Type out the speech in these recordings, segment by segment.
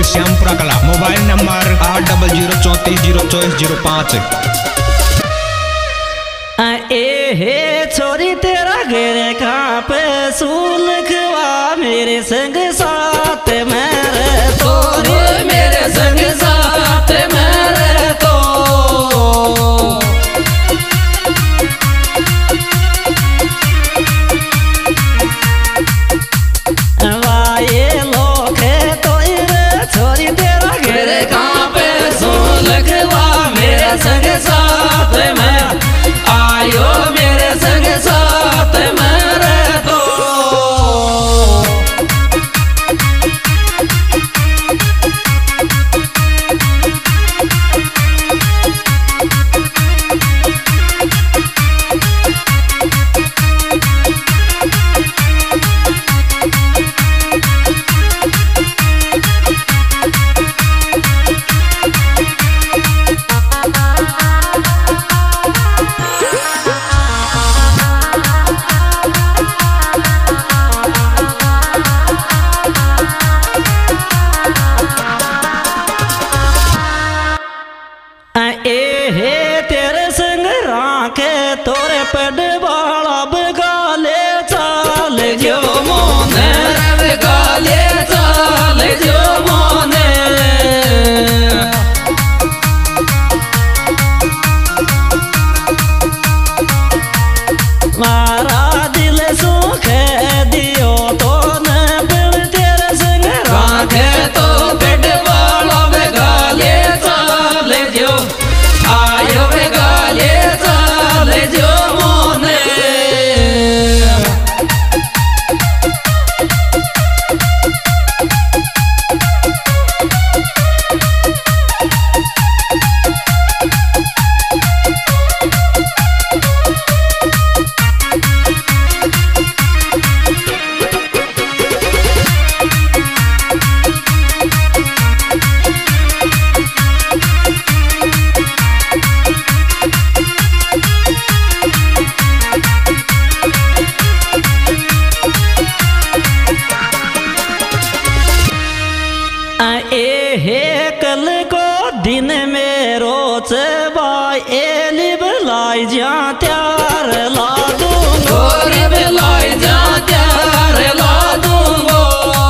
श्यामपुरा कला। Mobile number 8004302405। हे छोरी तेरा घेरे कहाँ पे सुलखवा मेरे संग साथ मेरे तोरे मेरे संग साथ मेरे तो वाये लोग तो छोरी तेरा घेरे कहाँ पे सुलखवा मेरे संग साथ में आयो मेरे संग साथ मेरे तो तोरे पड बाला बगाले चाल जो मोने बगाले चाल जो मोने मारा दिल सुख दियो तो न बिन तेरे संग राखे तो पड बाला बगाले चाल जो आयो बगाले चाल जो मोने हे कल को दिन में रोज बाई एली बलाई जा त्यार ला दूंगो रे बलाई जा त्यार ला दूंगो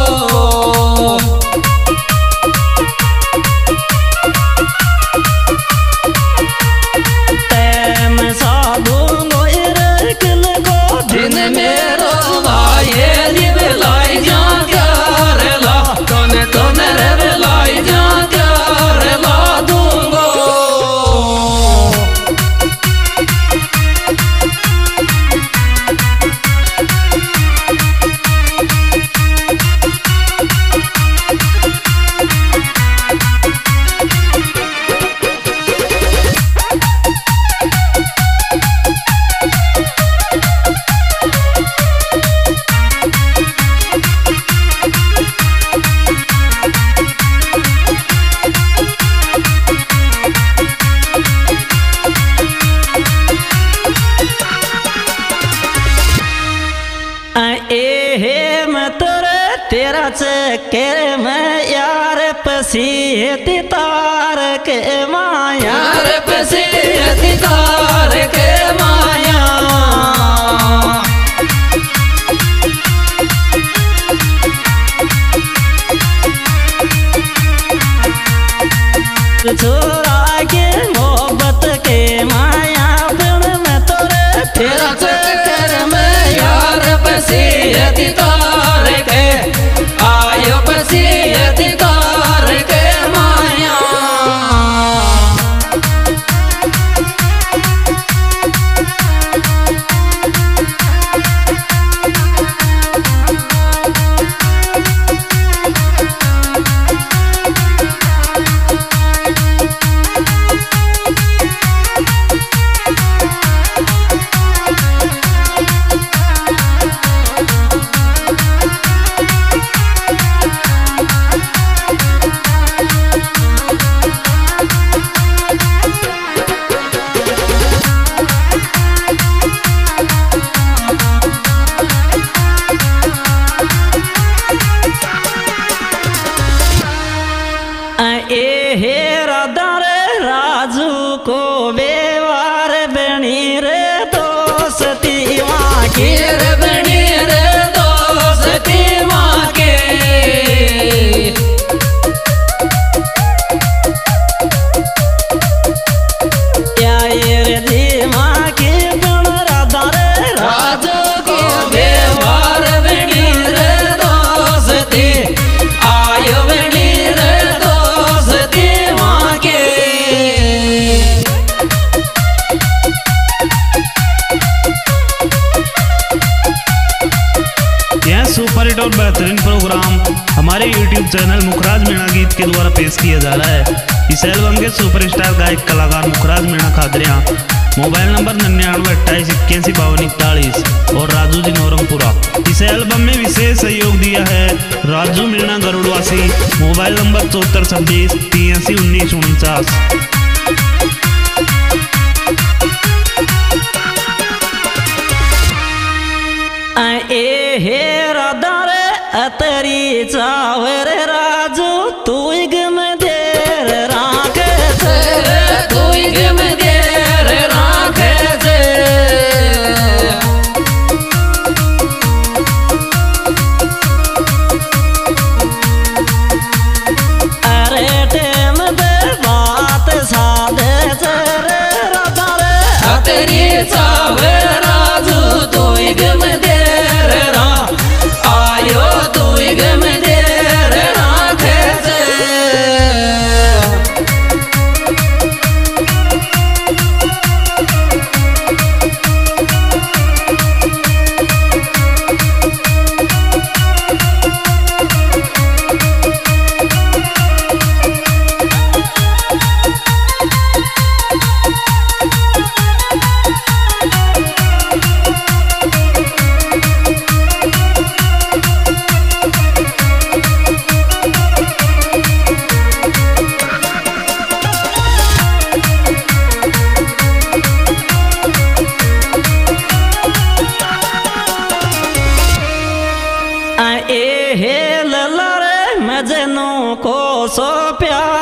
तैम सा दूंगो रे कल को दिन में रोज बाई एली बलाई जा त्यार ला तोने तोने रे बलाई जा त्यार ला दूंगो तेरा चक्कर में यार पसीती तार के माया यार पसीती तार के माया छोरा के मोहब्बत के माया बिन में तोरे तेरा चक्कर में यार पसीती तार के आयो पसीती तार के माया सुपर हिट और बेहतरीन प्रोग्राम हमारे YouTube चैनल मुखराज मीणा गीत के द्वारा पेश किया जा रहा है। इस एल्बम के सुपरस्टार गायक कलाकार मुखराज मीणा खादरिया, मोबाइल नंबर 9928815241 और राजू जी नौरंगपुरा। इस एल्बम में विशेष सहयोग दिया है राजू मीणा गरुड़वासी, मोबाइल नंबर 7426831949। हे राधा रे अतरी चावर राजू तू गम देर राखे से, तू गम देर राखे से। अरे टेम दे बात साधे से रे राधा रे अतरी चावर राजू तू गम देर आयो तू गम देर राखे से। हे लला रे मजनू को सो प्यार